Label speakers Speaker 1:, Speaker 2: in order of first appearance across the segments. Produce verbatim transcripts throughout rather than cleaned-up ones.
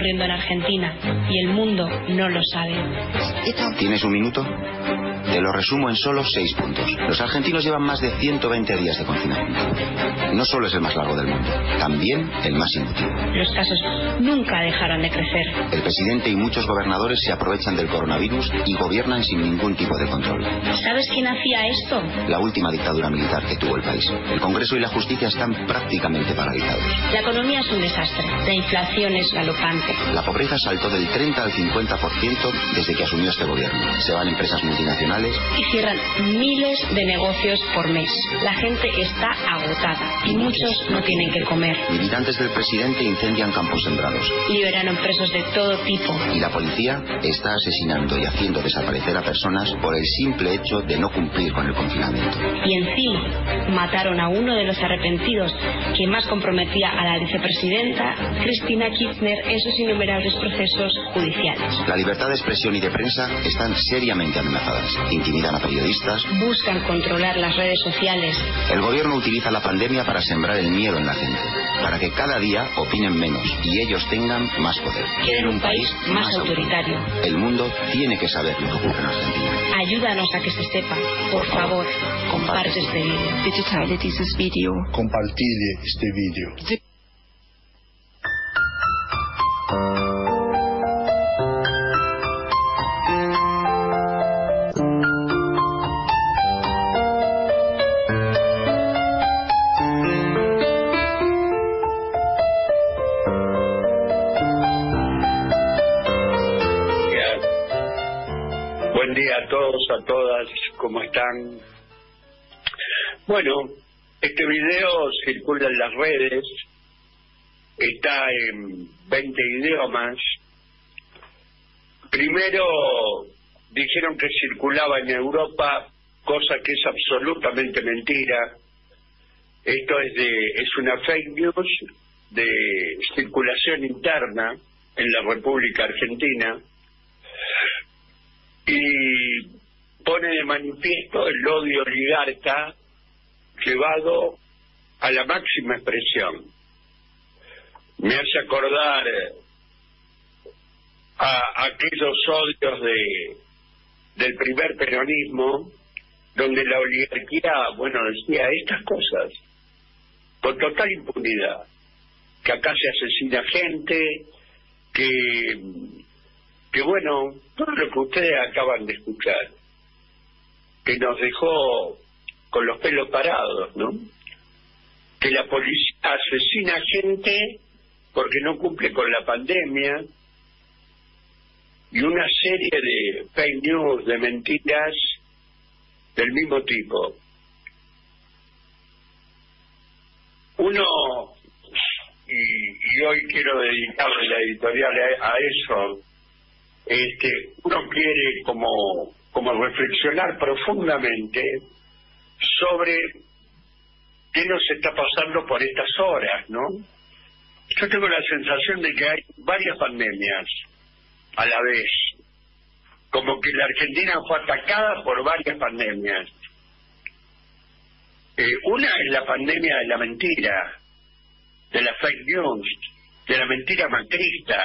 Speaker 1: muriendo en Argentina y el mundo no lo sabe.
Speaker 2: ¿Tienes un minuto? Te lo resumo en solo seis puntos. Los argentinos llevan más de ciento veinte días de confinamiento. No solo es el más largo del mundo, también el más inútil.
Speaker 1: Los casos nunca dejaron de crecer.
Speaker 2: El presidente y muchos gobernadores se aprovechan del coronavirus y gobiernan sin ningún tipo de control.
Speaker 1: ¿Sabes quién hacía esto?
Speaker 2: La última dictadura militar que tuvo el país. El Congreso y la justicia están prácticamente paralizados.
Speaker 1: La economía es un desastre. La inflación es galopante.
Speaker 2: La pobreza saltó del treinta al cincuenta por ciento desde que asumió este gobierno. Se van empresas multinacionales
Speaker 1: y cierran miles de negocios por mes. La gente está agotada y muchos no tienen que comer.
Speaker 2: Militantes del presidente incendian campos sembrados.
Speaker 1: Liberaron presos de todo tipo.
Speaker 2: Y la policía está asesinando y haciendo desaparecer a personas por el simple hecho de no cumplir con el confinamiento.
Speaker 1: Y encima mataron a uno de los arrepentidos que más comprometía a la vicepresidenta Cristina Kirchner en sus innumerables procesos judiciales.
Speaker 2: La libertad de expresión y de prensa están seriamente amenazadas. Intimidan a periodistas.
Speaker 1: Buscan controlar las redes sociales.
Speaker 2: El gobierno utiliza la pandemia para sembrar el miedo en la gente, para que cada día opinen menos y ellos tengan más poder.
Speaker 1: Quieren un país más, más autoritario.
Speaker 2: El mundo tiene que saber lo que ocurre en Argentina.
Speaker 1: Ayúdanos a que se sepa. Por, Por favor, comparte este vídeo.
Speaker 3: Digitale dieses Video.
Speaker 4: Compartile este vídeo.
Speaker 5: Buen día a todos, a todas, ¿cómo están? Bueno, este video circula en las redes, está en veinte idiomas. Primero dijeron que circulaba en Europa, cosa que es absolutamente mentira. Esto es de es una fake news de circulación interna en la República Argentina. Y pone de manifiesto el odio oligarca llevado a la máxima expresión. Me hace acordar a, a aquellos odios de del primer peronismo, donde la oligarquía, bueno, decía estas cosas con total impunidad, que acá se asesina gente, que... que bueno, todo lo que ustedes acaban de escuchar, que nos dejó con los pelos parados, ¿no? Que la policía asesina gente porque no cumple con la pandemia, y una serie de fake news, de mentiras del mismo tipo. Uno, y, y hoy quiero dedicarle la editorial a, a eso, Este, uno quiere como, como reflexionar profundamente sobre qué nos está pasando por estas horas, ¿no? Yo tengo la sensación de que hay varias pandemias a la vez, como que la Argentina fue atacada por varias pandemias. Eh, una es la pandemia de la mentira, de la fake news, de la mentira macrista.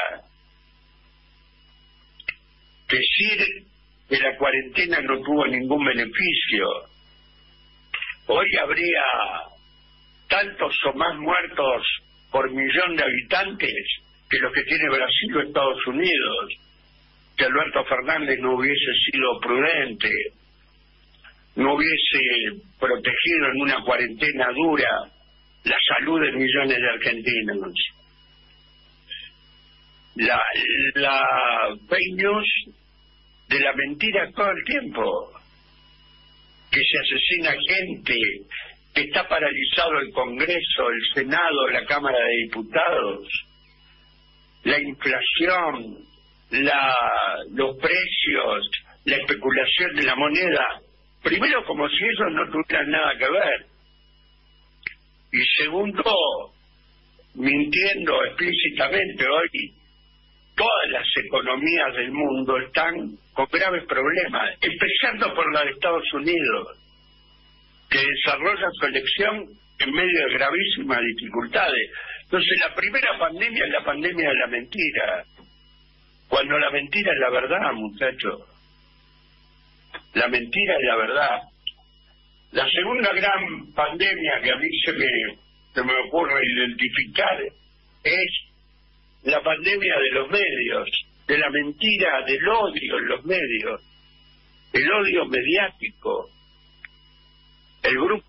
Speaker 5: Decir que la cuarentena no tuvo ningún beneficio. Hoy habría tantos o más muertos por millón de habitantes que los que tiene Brasil o Estados Unidos, que Alberto Fernández no hubiese sido prudente, no hubiese protegido en una cuarentena dura la salud de millones de argentinos. La, la fake news de la mentira todo el tiempo, que se asesina gente, que está paralizado el Congreso, el Senado, la Cámara de Diputados, la inflación, la, los precios, la especulación de la moneda, primero como si eso no tuviera nada que ver, y segundo, mintiendo explícitamente. Hoy todas las economías del mundo están con graves problemas, empezando por la de Estados Unidos, que desarrolla su elección en medio de gravísimas dificultades. Entonces la primera pandemia es la pandemia de la mentira. Cuando la mentira es la verdad, muchachos. La mentira es la verdad. La segunda gran pandemia que a mí se me, se me ocurre identificar es la pandemia de los medios, de la mentira, del odio en los medios, el odio mediático. El grupo,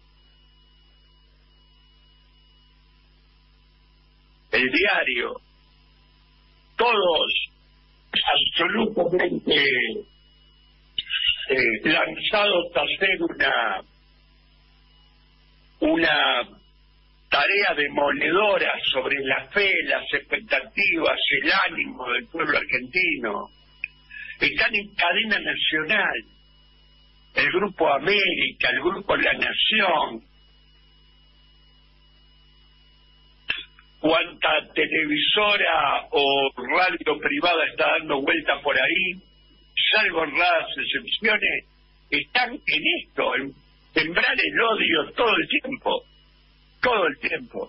Speaker 5: el diario, todos absolutamente eh, lanzados a hacer una una tarea demoledora sobre la fe, las expectativas, el ánimo del pueblo argentino. Están en cadena nacional, el Grupo América, el Grupo La Nación, cuánta televisora o radio privada está dando vuelta por ahí, salvo en raras excepciones, están en esto, en sembrar el odio todo el tiempo, todo el tiempo.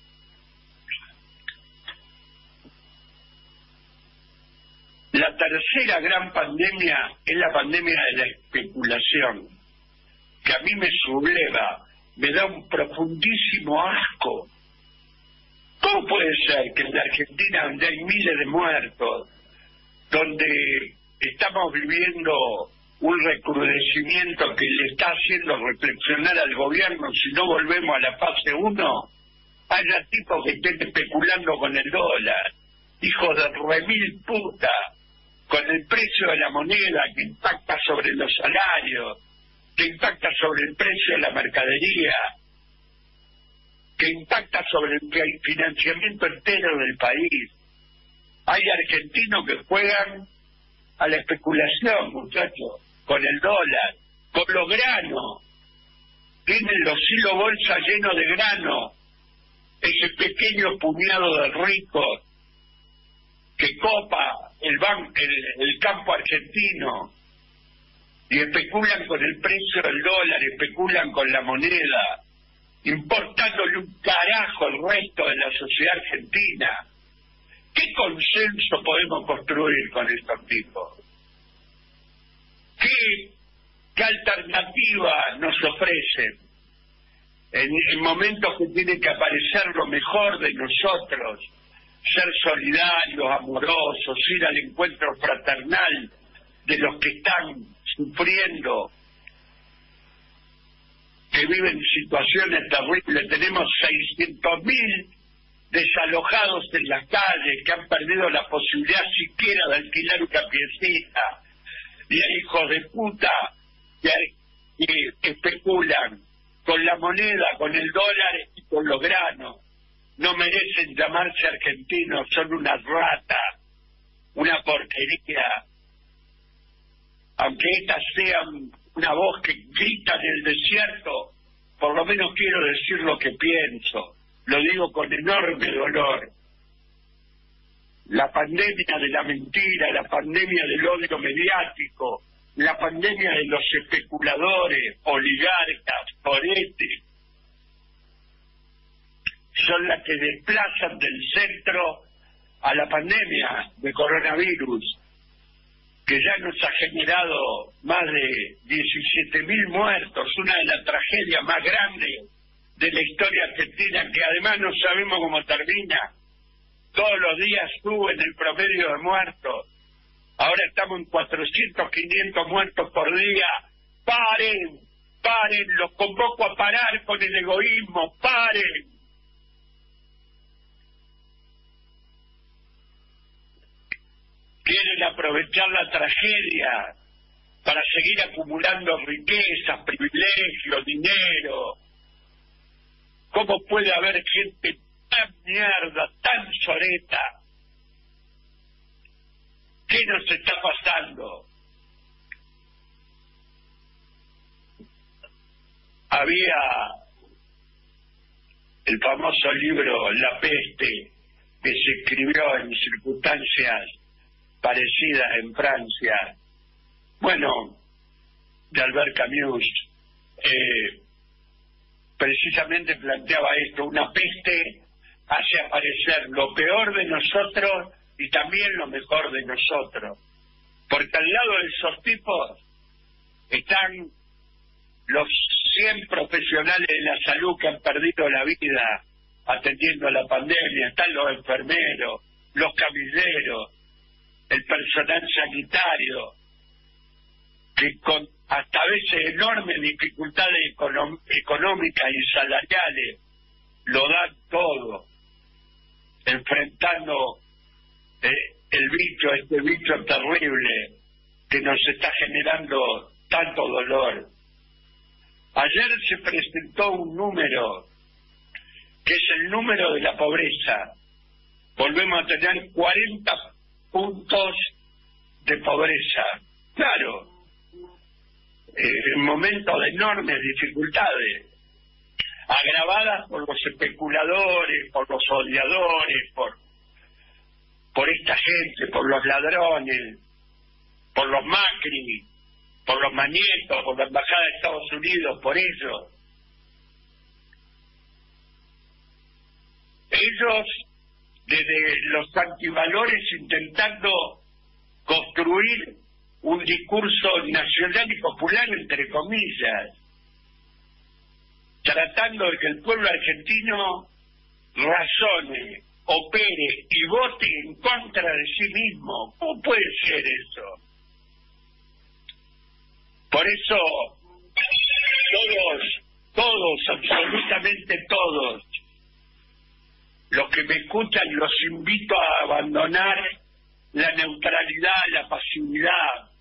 Speaker 5: La tercera gran pandemia es la pandemia de la especulación, que a mí me subleva, me da un profundísimo asco. ¿Cómo puede ser que en la Argentina, donde hay miles de muertos, donde estamos viviendo un recrudecimiento que le está haciendo reflexionar al gobierno si no volvemos a la fase uno, haya tipos que estén especulando con el dólar, hijos de remil puta, con el precio de la moneda que impacta sobre los salarios, que impacta sobre el precio de la mercadería, que impacta sobre el financiamiento entero del país? Hay argentinos que juegan a la especulación, muchachos, con el dólar, con los granos. Tienen los silos bolsa llenos de grano, ese pequeño puñado de ricos que copa el, ban el, el campo argentino, y especulan con el precio del dólar, especulan con la moneda, importándole un carajo al resto de la sociedad argentina. ¿Qué consenso podemos construir con estos tipos? ¿Qué, qué alternativa nos ofrecen en, en momentos que tiene que aparecer lo mejor de nosotros? Ser solidarios, amorosos, ir al encuentro fraternal de los que están sufriendo, que viven situaciones terribles. Tenemos seiscientos mil desalojados en las calles, que han perdido la posibilidad siquiera de alquilar una piecita, y hay hijos de puta que, hay, que especulan con la moneda, con el dólar y con los granos. No merecen llamarse argentinos, son una rata, una porquería. Aunque estas sean una voz que grita en el desierto, por lo menos quiero decir lo que pienso. Lo digo con enorme dolor. La pandemia de la mentira, la pandemia del odio mediático, la pandemia de los especuladores, oligarcas, poretes, son las que desplazan del centro a la pandemia de coronavirus, que ya nos ha generado más de diecisiete mil muertos, una de las tragedias más grandes de la historia argentina, que además no sabemos cómo termina. Todos los días suben el promedio de muertos. Ahora estamos en cuatrocientos, quinientos muertos por día. ¡Paren! ¡Paren! Los convoco a parar con el egoísmo. ¡Paren! Quieren aprovechar la tragedia para seguir acumulando riquezas, privilegios, dinero. ¿Cómo puede haber gente tan mierda, tan soreta? ¿Qué nos está pasando? Había el famoso libro La Peste, que se escribió en circunstancias parecidas en Francia. Bueno, de Albert Camus, eh, precisamente planteaba esto: una peste hace aparecer lo peor de nosotros y también lo mejor de nosotros, porque al lado de esos tipos están los cien profesionales de la salud que han perdido la vida atendiendo a la pandemia, están los enfermeros, los camilleros, el personal sanitario, que con hasta a veces enormes dificultades econom- económicas y salariales lo dan todo, enfrentando eh, el bicho, este bicho terrible que nos está generando tanto dolor. Ayer se presentó un número que es el número de la pobreza. Volvemos a tener cuarenta puntos de pobreza. Claro, eh, en momentos de enormes dificultades, agravadas por los especuladores, por los odiadores, por, por esta gente, por los ladrones, por los Macri, por los Manietos, por la Embajada de Estados Unidos, por ellos. Ellos, desde los antivalores, intentando construir un discurso nacional y popular, entre comillas, tratando de que el pueblo argentino razone, opere y vote en contra de sí mismo. ¿Cómo puede ser eso? Por eso, todos, todos, absolutamente todos, los que me escuchan, los invito a abandonar la neutralidad, la pasividad.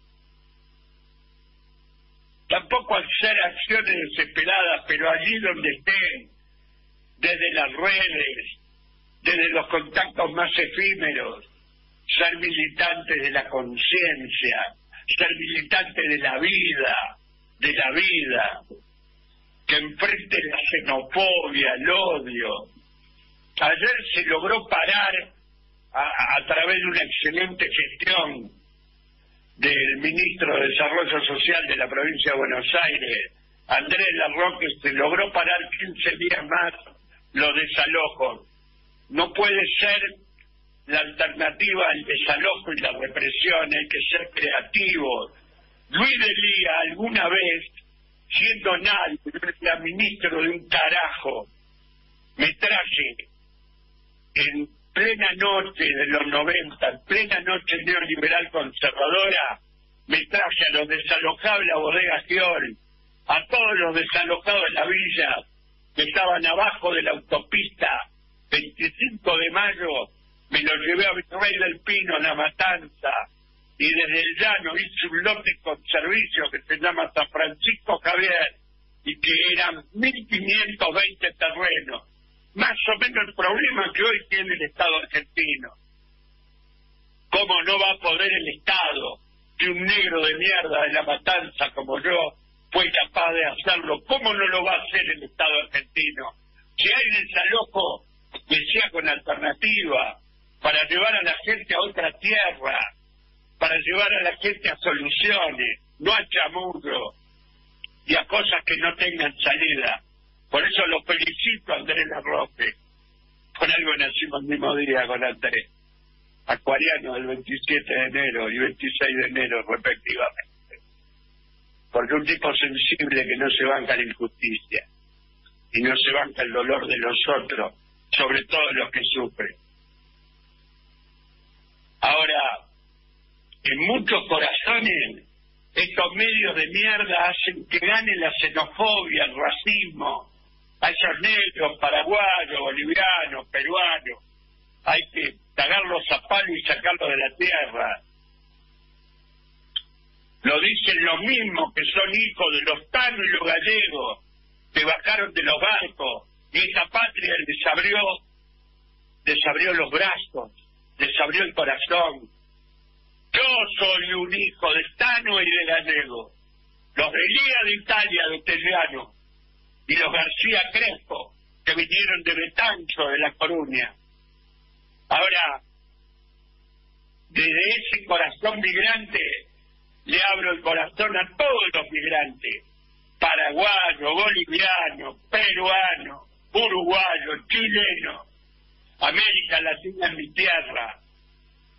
Speaker 5: Tampoco hacer acciones desesperadas, pero allí donde estén, desde las redes, desde los contactos más efímeros, ser militantes de la conciencia, ser militantes de la vida, de la vida, que enfrente la xenofobia, el odio. Ayer se logró parar a, a través de una excelente gestión del ministro de Desarrollo Social de la provincia de Buenos Aires, Andrés Larroque, se logró parar quince días más los desalojos. No puede ser la alternativa al desalojo y la represión, hay que ser creativos. Luis Delía alguna vez, siendo nadie, era ministro de un carajo, me traje en plena noche de los noventa, en plena noche neoliberal conservadora, me traje a los desalojados de la bodega Giol, a todos los desalojados de la villa que estaban abajo de la autopista veinticinco de mayo, me los llevé a Virrey del Pino, a La Matanza, y desde el llano hice un lote con servicio que se llama San Francisco Javier, y que eran mil quinientos veinte terrenos. Más o menos el problema que hoy tiene el Estado argentino. ¿Cómo no va a poder el Estado, que un negro de mierda de La Matanza como yo fue capaz de hacerlo? ¿Cómo no lo va a hacer el Estado argentino? Si hay desalojo, que sea con alternativa, para llevar a la gente a otra tierra, para llevar a la gente a soluciones, no a chamullo y a cosas que no tengan salida. Por eso lo felicito a Andrés Larroque. Por algo nacimos el mismo día con Andrés. Acuariano el veintisiete de enero y veintiséis de enero respectivamente. Porque un tipo sensible que no se banca la injusticia y no se banca el dolor de los otros, sobre todo los que sufren. Ahora, en muchos corazones, estos medios de mierda hacen que gane la xenofobia, el racismo, a esos negros, paraguayos, bolivianos, peruanos. Hay que cagarlos a palo y sacarlos de la tierra. Lo dicen los mismos que son hijos de los tanos y los gallegos, que bajaron de los barcos, y esta patria les abrió, les abrió los brazos, les abrió el corazón. Yo soy un hijo de Tano y de Gallego, los de Elía de Italia, de Tellano, y los García Crespo, que vinieron de Betanzo, de La Coruña. Ahora, desde ese corazón migrante, le abro el corazón a todos los migrantes, paraguayos, bolivianos, peruanos, uruguayos, chilenos. América Latina es mi tierra.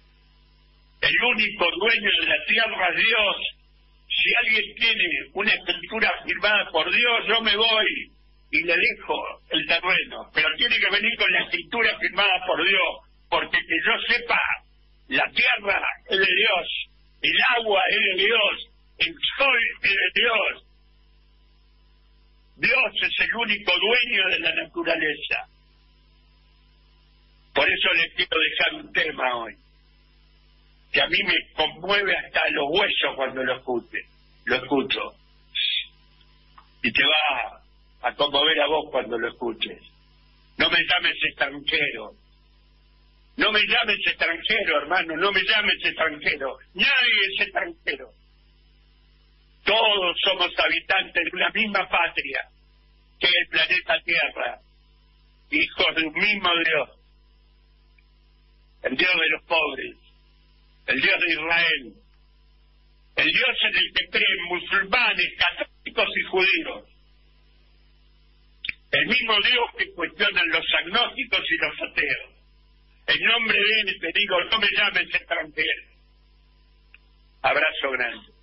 Speaker 5: el único dueño de la tierra es Dios. Si alguien tiene una escritura firmada por Dios, yo me voy y le dejo el terreno, pero tiene que venir con la escritura firmada por Dios, porque que yo sepa, la tierra es de Dios, el agua es de Dios, el sol es de Dios. Dios es el único dueño de la naturaleza. Por eso les quiero dejar un tema hoy, que a mí me conmueve hasta los huesos cuando lo escuche, lo escucho. Y te va a conmover a vos cuando lo escuches. No me llames extranjero. No me llames extranjero, hermano, no me llames extranjero. Nadie es extranjero. Todos somos habitantes de una misma patria, que es el planeta Tierra, hijos de un mismo Dios, el Dios de los pobres, el Dios de Israel, el Dios en el que creen musulmanes, católicos y judíos, el mismo Dios que cuestionan los agnósticos y los ateos. En nombre de él te digo, no me llames extranjero. Abrazo grande.